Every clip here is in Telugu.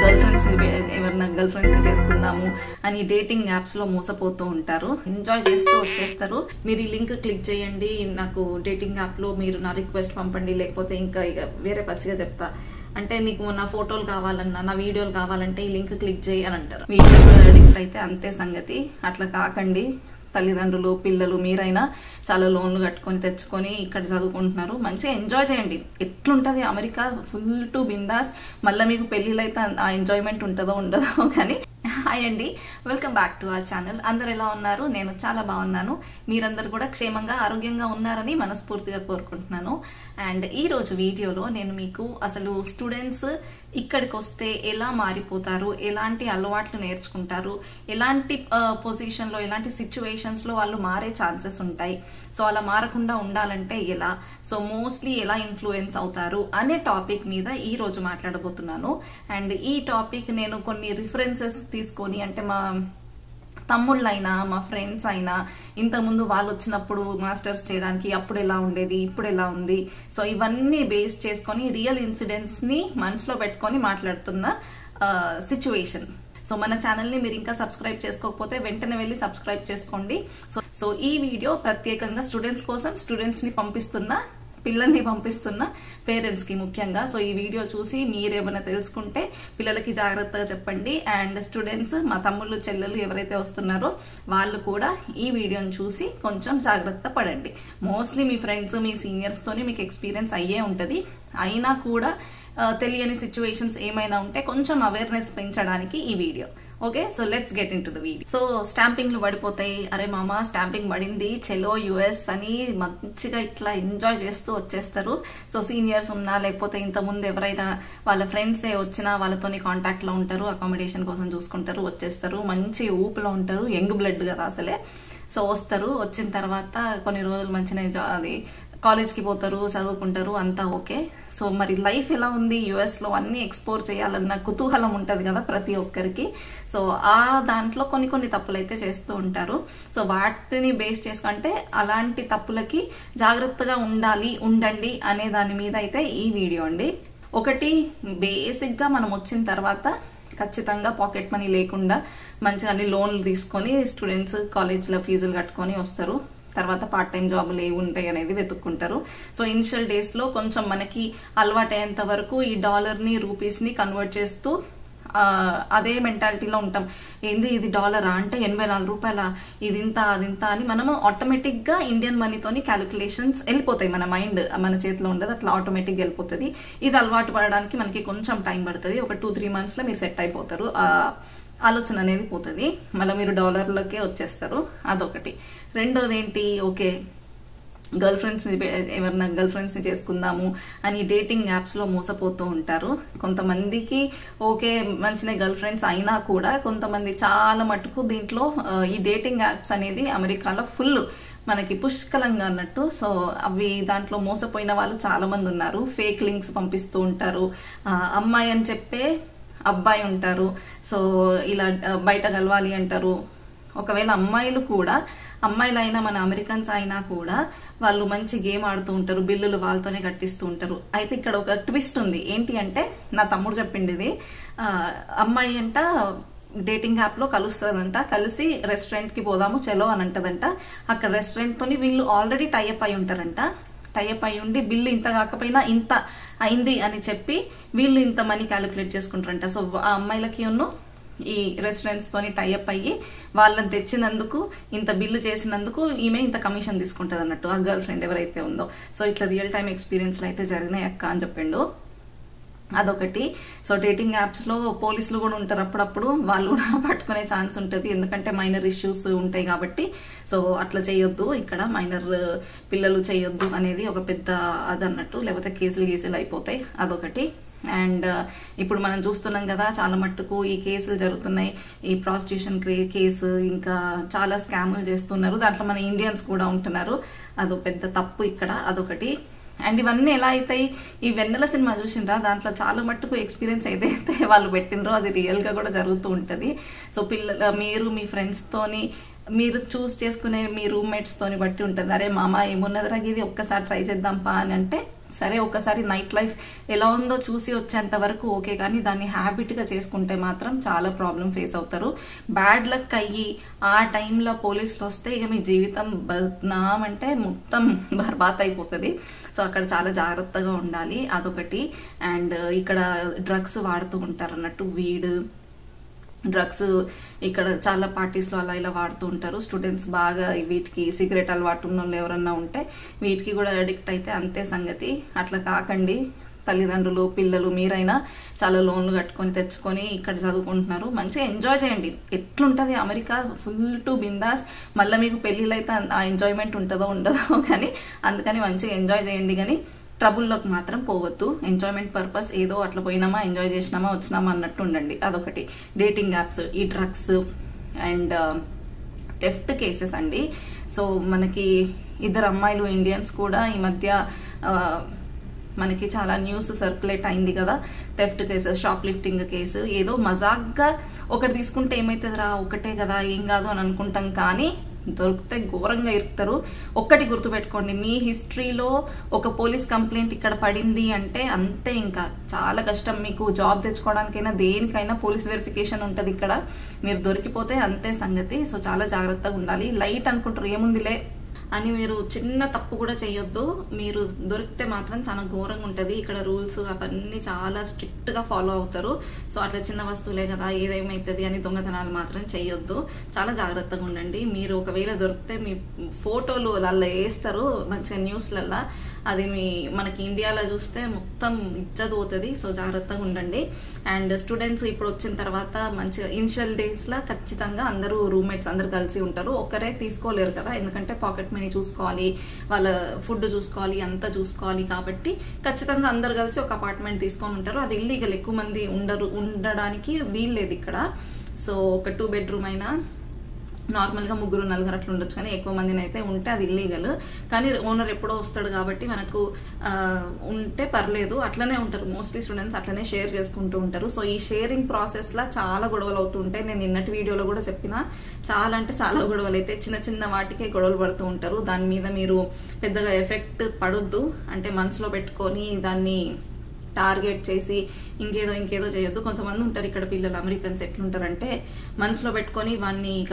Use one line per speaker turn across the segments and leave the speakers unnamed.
గర్ల్ ఫ్రెండ్స్ చేసుకుందాము అని డేటింగ్ యాప్స్ లో మోసపోతూ ఉంటారు. ఎంజాయ్ చేస్తూ వచ్చేస్తారు. మీరు ఈ లింక్ క్లిక్ చేయండి, నాకు డేటింగ్ యాప్ లో మీరు నా రిక్వెస్ట్ పంపండి, లేకపోతే ఇంకా వేరే పచ్చిగా చెప్తా అంటే నీకు నా ఫోటోలు కావాలన్నా నా వీడియోలు కావాలంటే ఈ లింక్ క్లిక్ చేయి అని అంటారు. వీడియోలు అడిక్ట్ అయితే అంతే సంగతి. అట్లా కాకండి. తల్లిదండ్రులు పిల్లలు మీరైనా చాలా లోన్లు కట్టుకొని తెచ్చుకొని ఇక్కడ చదువుకుంటున్నారు. మంచిగా ఎంజాయ్ చేయండి. ఎట్లుంటది అమెరికా, ఫుల్ టు బిందాస్. మళ్ళీ మీకు పెళ్లిలో అయితే ఆ ఎంజాయ్మెంట్ ఉంటుందో ఉండదో కానీ. హాయ్ అండి, welcome back to our channel. అందరు ఎలా ఉన్నారు? నేను చాలా బాగున్నాను. మీరందరూ కూడా క్షేమంగా ఆరోగ్యంగా ఉన్నారని మనస్ఫూర్తిగా కోరుకుంటున్నాను. అండ్ ఈ రోజు వీడియోలో నేను మీకు అసలు స్టూడెంట్స్ ఇక్కడికి వస్తే ఎలా మారిపోతారు, ఎలాంటి అలవాట్లు నేర్చుకుంటారు, ఎలాంటి పొజిషన్లో ఎలాంటి సిచ్యువేషన్స్లో వాళ్ళు మారే ఛాన్సెస్ ఉంటాయి, సో అలా మారకుండా ఉండాలంటే ఎలా, సో మోస్ట్లీ ఎలా ఇన్ఫ్లుయెన్స్ అవుతారు అనే టాపిక్ మీద ఈ రోజు మాట్లాడబోతున్నాను. అండ్ ఈ టాపిక్ నేను కొన్ని రిఫరెన్సెస్ తీసుకొని, అంటే మా తమ్ముళ్ళైనా మా ఫ్రెండ్స్ అయినా ఇంతకుముందు వాళ్ళు వచ్చినప్పుడు మాస్టర్స్ చేయడానికి అప్పుడు ఎలా ఉండేది, ఇప్పుడు ఎలా ఉంది, సో ఇవన్నీ బేస్ చేసుకొని రియల్ ఇన్సిడెంట్స్ ని మనసులో పెట్టుకొని మాట్లాడుతున్న సిచ్యువేషన్. సో మన ఛానల్ని మీరు ఇంకా సబ్స్క్రైబ్ చేసుకోకపోతే వెంటనే వెళ్ళి సబ్స్క్రైబ్ చేసుకోండి. సో ఈ వీడియో ప్రత్యేకంగా స్టూడెంట్స్ కోసం, స్టూడెంట్స్ ని పంపిస్తున్న పిల్లల్ని పంపిస్తున్న పేరెంట్స్ కి ముఖ్యంగా. సో ఈ వీడియో చూసి మీరేమైనా తెలుసుకుంటే పిల్లలకి జాగ్రత్తగా చెప్పండి. అండ్ స్టూడెంట్స్, మా తమ్ముళ్ళు చెల్లెలు ఎవరైతే వస్తున్నారో వాళ్ళు కూడా ఈ వీడియోని చూసి కొంచెం జాగ్రత్త పడండి. మోస్ట్లీ మీ ఫ్రెండ్స్, మీ సీనియర్స్ తోని మీకు ఎక్స్పీరియన్స్ అయ్యే ఉంటది. అయినా కూడా తెలియని సిచ్యువేషన్స్ ఏమైనా ఉంటే కొంచెం అవేర్నెస్ పెంచడానికి ఈ video. Okay, so let's get into the video. So స్టాంపింగ్లు పడిపోతాయి. అరే మామ స్టాంపింగ్ పడింది, చెలో యుఎస్ అని మంచిగా ఇట్లా ఎంజాయ్ చేస్తూ వచ్చేస్తారు. సో సీనియర్స్ ఉన్నా లేకపోతే ఇంతకుముందు ఎవరైనా వాళ్ళ ఫ్రెండ్సే వచ్చినా వాళ్ళతోని కాంటాక్ట్ లో ఉంటారు, అకామిడేషన్ కోసం చూసుకుంటారు, వచ్చేస్తారు. మంచి ఊపులో ఉంటారు, యంగ్ బ్లడ్ కదా అసలే. సో వస్తారు, వచ్చిన తర్వాత కొన్ని రోజులు మంచిగా అది కాలేజ్కి పోతారు, చదువుకుంటారు, అంతా ఓకే. సో మరి లైఫ్ ఎలా ఉంది యుఎస్ లో అన్ని ఎక్స్ప్లోర్ చేయాలన్న కుతూహలం ఉంటది కదా ప్రతి ఒక్కరికి. సో ఆ దాంట్లో కొన్ని తప్పులు అయితే చేస్తూ ఉంటారు. సో వాటిని బేస్ చేసుకుంటే అలాంటి తప్పులకి జాగ్రత్తగా ఉండండి అనే దాని మీద అయితే ఈ వీడియో అండి. ఒకటి, బేసిక్ గా మనం వచ్చిన తర్వాత ఖచ్చితంగా పాకెట్ మనీ లేకుండా మంచిగా అన్ని లోన్లు తీసుకొని స్టూడెంట్స్ కాలేజ్లో ఫీజులు కట్టుకొని వస్తారు. తర్వాత పార్ట్ టైం జాబులు ఏవి ఉంటాయి అనేది వెతుక్కుంటారు. సో ఇనిషియల్ డేస్ లో కొంచెం మనకి అలవాటయ్యేంత వరకు ఈ డాలర్ని రూపీస్ని కన్వర్ట్ చేస్తూ అదే మెంటాలిటీలో ఉంటాం. ఏంది ఇది డాలరా అంటే 84 రూపాయల, ఇది ఇంత అదింత అని మనము ఆటోమేటిక్ గా ఇండియన్ మనీతోని క్యాలిక్యులేషన్స్ వెళ్ళిపోతాయి. మన మైండ్ మన చేతిలో ఉండదు, అట్లా ఆటోమేటిక్ వెళ్ళిపోతుంది. ఇది అలవాటు పడడానికి మనకి కొంచెం టైం పడుతుంది. ఒక 2-3 months లో మీరు సెట్ అయిపోతారు. ఆలోచన అనేది పోతుంది, మళ్ళీ మీరు డాలర్లకే వచ్చేస్తారు. అదొకటి. రెండోది ఏంటి, ఓకే గర్ల్ ఫ్రెండ్స్ ని చేసుకుందాము అని డేటింగ్ యాప్స్ లో మోసపోతూ ఉంటారు. కొంతమందికి ఓకే మంచిగా గర్ల్ ఫ్రెండ్స్ అయినా కూడా కొంతమంది చాలా మటుకు దీంట్లో ఈ డేటింగ్ యాప్స్ అనేది అమెరికాలో ఫుల్ మనకి పుష్కలంగా అన్నట్టు. సో అవి దాంట్లో మోసపోయిన వాళ్ళు చాలా మంది ఉన్నారు. ఫేక్ లింక్స్ పంపిస్తూ ఉంటారు. అమ్మాయి అని చెప్పే అబ్బాయి ఉంటారు. సో ఇలా బయట కలవాలి అంటారు. ఒకవేళ అమ్మాయిలైనా మన అమెరికన్స్ అయినా కూడా వాళ్ళు మంచి గేమ్ ఆడుతూ ఉంటారు, బిల్లులు వాళ్ళతోనే కట్టిస్తూ ఉంటారు. అయితే ఇక్కడ ఒక ట్విస్ట్ ఉంది. ఏంటి అంటే నా తమ్ముడు చెప్పింది, అమ్మాయి అంట డేటింగ్ యాప్ లో కలుస్తుందంట, కలిసి రెస్టారెంట్ కి పోదాము చలో అని అంటదంట. అక్కడ రెస్టారెంట్ తోని వీళ్ళు ఆల్రెడీ టైఅప్ అయి ఉంటారంట. టైఅప్ అయి ఉండి బిల్లు ఇంత కాకపోయినా ఇంత అయింది అని చెప్పి వీళ్ళు ఇంత మనీ క్యాలిక్యులేట్ చేసుకుంటారంట. సో ఆ అమ్మాయిలకి ఈ రెస్టారెంట్స్ తోని టైఅప్ అయ్యి వాళ్ళని తెచ్చినందుకు, ఇంత బిల్లు చేసినందుకు ఈమె ఇంత కమిషన్ తీసుకుంటది అన్నట్టు, ఆ గర్ల్ ఫ్రెండ్ ఎవరైతే ఉందో. సో ఇట్లా రియల్ టైమ్ ఎక్స్పీరియన్స్ లో అయితే జరిగినాయి అక్క అని చెప్పిండు. అదొకటి. సో డేటింగ్ యాప్స్ లో పోలీసులు కూడా ఉంటారు, అప్పుడప్పుడు వాళ్ళు కూడా పట్టుకునే ఛాన్స్ ఉంటుంది. ఎందుకంటే మైనర్ ఇష్యూస్ ఉంటాయి కాబట్టి. సో అట్లా చేయొద్దు, ఇక్కడ మైనర్ పిల్లలు చేయొద్దు అనేది ఒక పెద్ద అదన్నట్టు, లేకపోతే కేసులు అయిపోతాయి. అదొకటి. అండ్ ఇప్పుడు మనం చూస్తున్నాం కదా చాలా మట్టుకు ఈ కేసులు జరుగుతున్నాయి. ఈ ప్రాస్టిట్యూషన్ కేసు, ఇంకా చాలా స్కాములు చేస్తున్నారు. దాంట్లో మన ఇండియన్స్ కూడా ఉంటున్నారు. అదో పెద్ద తప్పు ఇక్కడ. అదొకటి. అండ్ ఇవన్నీ ఎలా అవుతాయి, ఈ వెన్నెల సినిమా చూసిండ్రా, దాంట్లో చాలా మట్టుకు ఎక్స్పీరియన్స్ ఏదైతే వాళ్ళు పెట్టినరో అది రియల్ గా కూడా జరుగుతూ ఉంటది. సో మీరు మీ ఫ్రెండ్స్ తోని మీరు చూస్ చేసుకునే మీ రూమ్మేట్స్ తోని బట్టి ఉంటుంది. అరే మామ ఏమున్నదిరా ఇది ఒక్కసారి ట్రై చేద్దాంపా అని అంటే సరే ఒకసారి నైట్ లైఫ్ ఎలా ఉందో చూసి వచ్చేంత వరకు ఓకే, కానీ దాన్ని హ్యాబిట్గా చేసుకుంటే మాత్రం చాలా ప్రాబ్లం ఫేస్ అవుతారు. బ్యాడ్ లక్ అయ్యి ఆ టైంలో పోలీసులు వస్తే ఇక మీ జీవితం బద్నామంటే మొత్తం బర్బాత్ అయిపోతుంది. సో అక్కడ చాలా జాగ్రత్తగా ఉండాలి, అదొకటి. అండ్ ఇక్కడ డ్రగ్స్ వాడుతూ ఉంటారు అన్నట్టు, వీడ్ డ్రగ్స్ ఇక్కడ చాలా పార్టీస్లో అలా ఇలా వాడుతూ ఉంటారు. స్టూడెంట్స్ బాగా వీటికి సిగరెట్ అలవాటు ఉన్న వాళ్ళు ఎవరన్నా ఉంటే వీటికి కూడా అడిక్ట్ అయితే అంతే సంగతి. అట్లా కాకండి. తల్లిదండ్రులు, పిల్లలు, మీరైనా చాలా లోన్లు కట్టుకొని తెచ్చుకొని ఇక్కడ చదువుకుంటున్నారు. మంచిగా ఎంజాయ్ చేయండి. ఎట్లుంటుంది అమెరికా, ఫుల్ టు బిందాస్. మళ్ళీ మీకు పెళ్ళిళ్ళు అయితే ఆ ఎంజాయ్మెంట్ ఉంటుందో ఉండదో కానీ, అందుకని మంచిగా ఎంజాయ్ చేయండి. కానీ ట్రబుల్లోకి మాత్రం పోవద్దు. ఎంజాయ్మెంట్ పర్పస్ ఏదో అట్లా పోయినామా, ఎంజాయ్ చేసినామా, వచ్చినామా అన్నట్టు ఉండండి, అదొకటి. డేటింగ్ యాప్స్, ఈ డ్రగ్స్ అండ్ థెఫ్ట్ కేసెస్ అండి. సో మనకి 2 అమ్మాయిలు ఇండియన్స్ కూడా ఈ మధ్య మనకి చాలా న్యూస్ సర్క్యులేట్ అయింది కదా, theft cases, shoplifting case. ఏదో మజాక్గా ఒకటి తీసుకుంటే ఏమైతుందిరా, ఒకటే కదా ఏం కాదు అని అనుకుంటాం, కానీ దొరికితే ఘోరంగా ఇరుకుతారు. ఒక్కటి గుర్తుపెట్టుకోండి, మీ హిస్టరీలో ఒక పోలీస్ కంప్లైంట్ ఇక్కడ పడింది అంటే అంతే, ఇంకా చాలా కష్టం. మీకు జాబ్ తెచ్చుకోవడానికైనా దేనికైనా పోలీస్ వెరిఫికేషన్ ఉంటుంది ఇక్కడ. మీరు దొరికిపోతే అంతే సంగతి. సో చాలా జాగ్రత్తగా ఉండాలి. లైట్ అనుకుంటారు ఏముందిలే అని మీరు చిన్న తప్పు కూడా చేయొద్దు. మీరు దొరికితే మాత్రం చాలా ఘోరంగా ఉంటుంది. ఇక్కడ రూల్స్ అవన్నీ చాలా స్ట్రిక్ట్ గా ఫాలో అవుతారు. సో అట్లా చిన్న వస్తువులే కదా ఏదేమైతుంది అని దొంగతనాలు మాత్రం చేయొద్దు. చాలా జాగ్రత్తగా ఉండండి. మీరు ఒకవేళ దొరికితే మీ ఫోటోలు అలా వేస్తారు మంచిగా న్యూస్లల్లా, అది మనకి ఇండియాలో చూస్తే మొత్తం ఇజ్జత్ పోతుంది. సో జాగ్రత్తగా ఉండండి. అండ్ స్టూడెంట్స్ ఇప్పుడు వచ్చిన తర్వాత మంచిగా ఇనిషియల్ డేస్ లా ఖచ్చితంగా అందరూ రూమ్మేట్స్ అందరు కలిసి ఉంటారు. ఒక్కరే తీసుకోలేరు కదా, ఎందుకంటే పాకెట్ మనీ చూసుకోవాలి, వాళ్ళ ఫుడ్ చూసుకోవాలి, అంతా చూసుకోవాలి. కాబట్టి ఖచ్చితంగా అందరు కలిసి ఒక అపార్ట్మెంట్ తీసుకొని ఉంటారు. అది ఇల్లీగల్, ఎక్కువ మంది ఉండడానికి వీల్లేదు ఇక్కడ. సో ఒక 2 బెడ్రూమ్ అయినా నార్మల్గా 3, 4 అట్లా ఉండొచ్చు, కానీ ఎక్కువ మందిని అయితే ఉంటే అది ఇల్లీగల్. కానీ ఓనర్ ఎప్పుడో వస్తాడు కాబట్టి మనకు ఉంటే పర్లేదు. అట్లనే ఉంటారు మోస్ట్లీ స్టూడెంట్స్, అట్లనే షేర్ చేసుకుంటూ ఉంటారు. సో ఈ షేరింగ్ ప్రాసెస్ లా చాలా గొడవలు అవుతూ ఉంటాయి. నేను నిన్నటి వీడియోలో కూడా చెప్పిన, చాలా అంటే చాలా గొడవలు అయితే చిన్న చిన్న వాటికే గొడవలు పడుతూ ఉంటారు. దాని మీద మీరు పెద్దగా ఎఫెక్ట్ పడొద్దు, అంటే మనసులో పెట్టుకొని దాన్ని టార్గెట్ చేసి ఇంకేదో చేయొద్దు. కొంతమంది ఉంటారు ఇక్కడ పిల్లలు, అమెరికన్స్ ఎట్లుంటారంటే మనసులో పెట్టుకొని వాడిని ఇక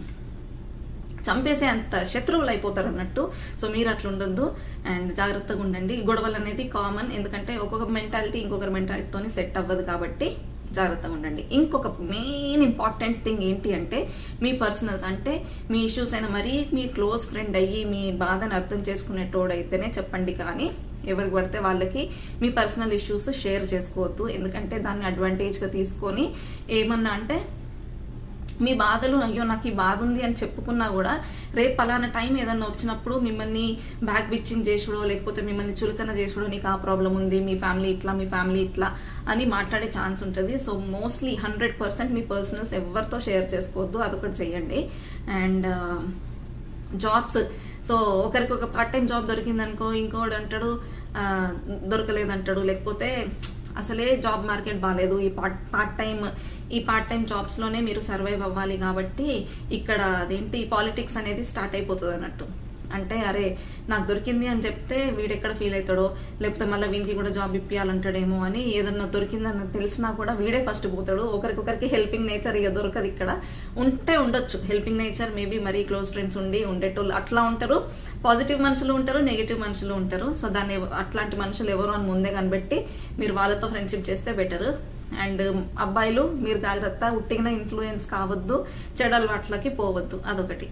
చంపేసే అంత శత్రువులు అయిపోతారు అన్నట్టు. సో మీరు అట్లా ఉండొద్దు అండ్ జాగ్రత్తగా ఉండండి. గొడవలు అనేది కామన్, ఎందుకంటే ఒక్కొక్క మెంటాలిటీ ఇంకొకరి మెంటాలిటీతో సెట్ అవ్వదు కాబట్టి జాగ్రత్తగా ఉండండి. ఇంకొక మెయిన్ ఇంపార్టెంట్ థింగ్ ఏంటి అంటే మీ పర్సనల్స్, అంటే మీ ఇష్యూస్ అయినా మరీ మీ క్లోజ్ ఫ్రెండ్ అయ్యి మీ బాధను అర్థం చేసుకునేటోడైతేనే చెప్పండి, కానీ ఎవరికి పడితే వాళ్ళకి మీ పర్సనల్ ఇష్యూస్ షేర్ చేసుకోవద్దు. ఎందుకంటే దాన్ని అడ్వాంటేజ్గా తీసుకొని ఏమన్నా అంటే మీ బాధలు, అయ్యో నాకు ఈ బాధ ఉంది అని చెప్పుకున్నా కూడా రేపు పలానా టైం ఏదన్నా వచ్చినప్పుడు మిమ్మల్ని బ్యాక్ బిచ్చింగ్ చేసుడో లేకపోతే మిమ్మల్ని చులకన చేసుడో, నీకు ఆ ప్రాబ్లం ఉంది, మీ ఫ్యామిలీ ఇట్లా అని మాట్లాడే ఛాన్స్ ఉంటుంది. సో మోస్ట్లీ 100% మీ పర్సనల్స్ ఎవరితో షేర్ చేసుకోవద్దు, అదొకటి చెయ్యండి. అండ్ జాబ్స్, సో ఒకరికి ఒక పార్ట్ టైం జాబ్ దొరికిందనుకో, ఇంకోటి అంటాడు దొరకలేదంటాడు, లేకపోతే అసలే జాబ్ మార్కెట్ బాగాలేదు, ఈ పార్ట్ టైం జాబ్స్ లోనే మీరు సర్వైవ్ అవ్వాలి. కాబట్టి ఇక్కడ అదేంటి పాలిటిక్స్ అనేది స్టార్ట్ అయిపోతుంది అన్నట్టు. అంటే అరే నాకు దొరికింది అని చెప్తే వీడెక్కడ ఫీల్ అవుతాడో, లేకపోతే మళ్ళీ వీనికి కూడా జాబ్ ఇప్పియాలంటాడేమో అని ఏదన్నా దొరికిందని తెలిసినా కూడా వీడే ఫస్ట్ పోతాడు. ఒకరికొకరికి హెల్పింగ్ నేచర్ ఇక దొరకదు. ఇక్కడ ఉంటే ఉండొచ్చు హెల్పింగ్ నేచర్, మేబీ మరీ క్లోజ్ ఫ్రెండ్స్ ఉండి ఉండేటోళ్ళు అట్లా ఉంటారు. పాజిటివ్ మనుషులు ఉంటారు, నెగిటివ్ మనుషులు ఉంటారు. సో దాన్ని అట్లాంటి మనుషులు ఎవరు అని ముందే కనిపెట్టి మీరు వాళ్ళతో ఫ్రెండ్షిప్ చేస్తే బెటర్. అండ్ అబ్బాయిలు మీరు జాగ్రత్త, ఉట్టిగా ఇన్ఫ్లుయెన్స్ కావద్దు, చెడు అలవాట్లకి పోవద్దు, అదొకటి.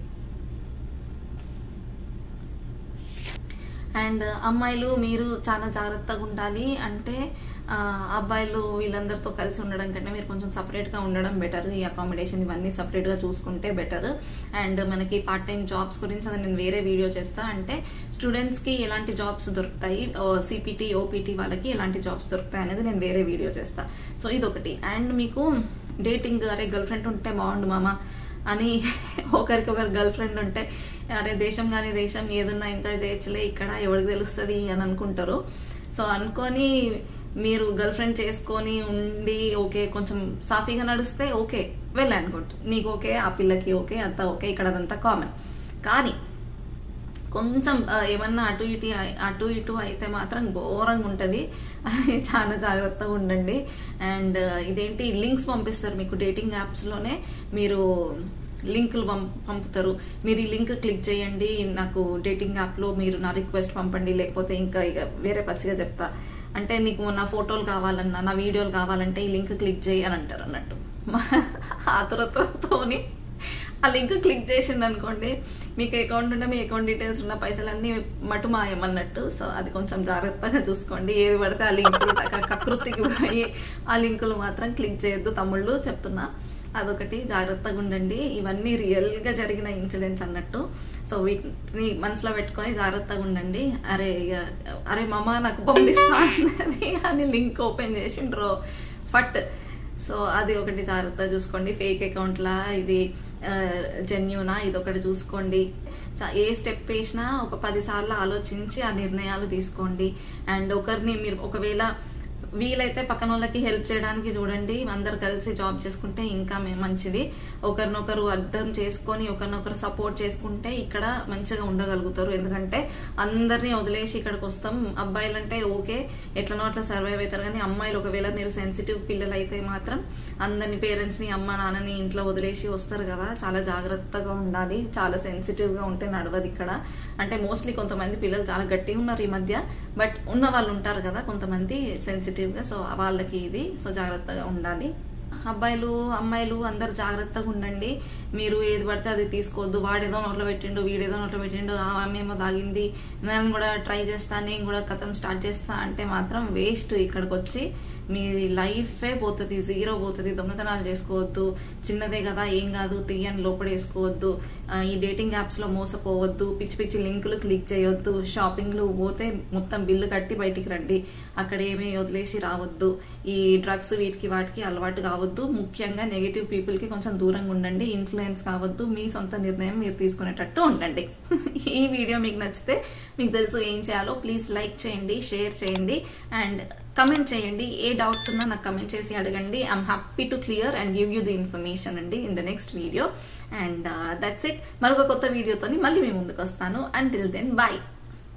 అండ్ అమ్మాయిలు మీరు చాలా జాగ్రత్తగా ఉండాలి. అంటే అబ్బాయిలు వీళ్ళందరితో కలిసి ఉండడం కంటే మీరు కొంచెం సపరేట్గా ఉండడం బెటర్. ఈ అకామిడేషన్ ఇవన్నీ సపరేట్గా చూసుకుంటే బెటర్. అండ్ మనకి పార్ట్ టైం జాబ్స్ గురించి అది నేను వేరే వీడియో చేస్తా. అంటే స్టూడెంట్స్కి ఎలాంటి జాబ్స్ దొరుకుతాయి, సిపిటి ఓపీటీ వాళ్ళకి ఎలాంటి జాబ్స్ దొరుకుతాయి అనేది నేను వేరే వీడియో చేస్తా. సో ఇదొకటి. అండ్ మీకు డేటింగ్, అరే గర్ల్ ఫ్రెండ్ ఉంటే బాగుండు మామ అని ఒకరికొకరు గర్ల్ ఫ్రెండ్ ఉంటే అరే దేశం కానీ దేశం ఏదన్నా ఎంజాయ్ చేయొచ్చులే ఇక్కడ ఎవరికి తెలుస్తుంది అని అనుకుంటారు. సో అనుకొని మీరు గర్ల్ ఫ్రెండ్ చేసుకొని ఉండి ఓకే కొంచెం సాఫీగా నడిస్తే ఓకే వెళ్ళనుకుంటు, నీకు ఓకే, ఆ పిల్లకి ఓకే, అంతా ఓకే, ఇక్కడ అదంతా కామన్. కానీ కొంచెం ఏమన్నా అటు ఇటు అయితే మాత్రం ఘోరంగా ఉంటుంది. అది చాలా జాగ్రత్తగా ఉండండి. అండ్ ఇదేంటి లింక్స్ పంపిస్తారు మీకు డేటింగ్ యాప్స్లోనే, మీరు లింకులు పంపుతారు. మీరు ఈ లింక్ క్లిక్ చేయండి, నాకు డేటింగ్ యాప్లో మీరు నా రిక్వెస్ట్ పంపండి, లేకపోతే ఇంకా ఇక వేరే పచ్చిగా చెప్తా అంటే నీకు నా ఫోటోలు కావాలన్నా నా వీడియోలు కావాలంటే ఈ లింక్ క్లిక్ చేయాలని అంటారు అన్నట్టు. ఆతురతతోని ఆ లింక్ క్లిక్ చేసింది అనుకోండి, మీకు అకౌంట్ ఉంటే మీ అకౌంట్ డీటెయిల్స్ ఉన్న పైసలన్నీ మటు మాయమన్నట్టు. సో అది కొంచెం జాగ్రత్తగా చూసుకోండి. ఏది పడితే ఆ లింకులు కకృతికి పోయి ఆ లింకులు మాత్రం క్లిక్ చేయొద్దు తమ్ముళ్ళు, చెప్తున్నా. అదొకటి జాగ్రత్తగా ఉండండి. ఇవన్నీ రియల్ గా జరిగిన ఇన్సిడెంట్స్ అన్నట్టు. సో వీటిని మనసులో పెట్టుకొని జాగ్రత్తగా ఉండండి. అరే మామ నాకు పంపిస్తా అని లింక్ ఓపెన్ చేసిండ్రో ఫట్. సో అది ఒకటి జాగ్రత్తగా చూసుకోండి. ఫేక్ అకౌంట్లా ఇది జెన్యూనా ఇది ఒకటి చూసుకోండి. ఏ స్టెప్ వేసినా ఒక 10 సార్లు ఆలోచించి ఆ నిర్ణయాలు తీసుకోండి. అండ్ ఒకరిని మీరు ఒకవేళ వీలైతే పక్కన వాళ్ళకి హెల్ప్ చేయడానికి చూడండి. అందరు కలిసి జాబ్ చేసుకుంటే ఇంకా మంచిది. ఒకరినొకరు అర్థం చేసుకొని ఒకరినొకరు సపోర్ట్ చేసుకుంటే ఇక్కడ మంచిగా ఉండగలుగుతారు. ఎందుకంటే అందరినీ వదిలేసి ఇక్కడికి వస్తాం. అబ్బాయిలంటే ఓకే ఎట్లనో అట్లా సర్వైవ్ అవుతారు, కానీ అమ్మాయిలు ఒకవేళ మీరు సెన్సిటివ్ పిల్లలు అయితే మాత్రం అందరిని పేరెంట్స్ ని అమ్మ నాన్నని ఇంట్లో వదిలేసి వస్తారు కదా, చాలా జాగ్రత్తగా ఉండాలి. చాలా సెన్సిటివ్ గా ఉంటే నడవదు ఇక్కడ. అంటే మోస్ట్లీ కొంతమంది పిల్లలు చాలా గట్టిగా ఉన్నారు ఈ మధ్య, బట్ ఉన్న వాళ్ళు ఉంటారు కదా కొంతమంది సెన్సిటివ్ గా. సో వాళ్ళకి ఇది. సో జాగ్రత్తగా ఉండాలి. అబ్బాయిలు అమ్మాయిలు అందరు జాగ్రత్తగా ఉండండి. మీరు ఏది పడితే అది తీసుకోవద్దు. వాడేదో నోట్లో పెట్టిండు, వీడేదో నోట్లో పెట్టిండు, ఆమెమో తాగింది, నేను కూడా ట్రై చేస్తా, నేను కూడా కథం స్టార్ట్ చేస్తా అంటే మాత్రం వేస్ట్. ఇక్కడికి వచ్చి మీ లైఫే పోతుంది, జీరో పోతుంది. దొంగతనాలు చేసుకోవద్దు. చిన్నదే కదా ఏం కాదు తీయని లోపడేసుకోవద్దు. ఈ డేటింగ్ యాప్స్ లో మోసపోవద్దు. పిచ్చి పిచ్చి లింకులు క్లిక్ చేయొద్దు. షాపింగ్లు పోతే మొత్తం బిల్లు కట్టి బయటికి రండి. అక్కడ ఏమీ వదిలేసి రావద్దు. ఈ డ్రగ్స్ వీటికి వాటికి అలవాటు కావద్దు. ముఖ్యంగా నెగిటివ్ పీపుల్ కి కొంచెం దూరంగా ఉండండి. ఇన్ఫ్లుయెన్స్ కావద్దు. మీ సొంత నిర్ణయం మీరు తీసుకునేటట్టు ఉండండి. ఈ వీడియో మీకు నచ్చితే మీకు తెలుసు ఏం చేయాలో. ప్లీజ్ లైక్ చేయండి, షేర్ చేయండి అండ్ కమెంట్ చేయండి. ఏ డౌట్స్ ఉన్నా నాకు కమెంట్ చేసి అడగండి. I'm happy to clear and give you the information అండి in the next video. And that's it. మరొక కొత్త వీడియోతో మళ్ళీ మీ ముందుకు వస్తాను. Until then bye.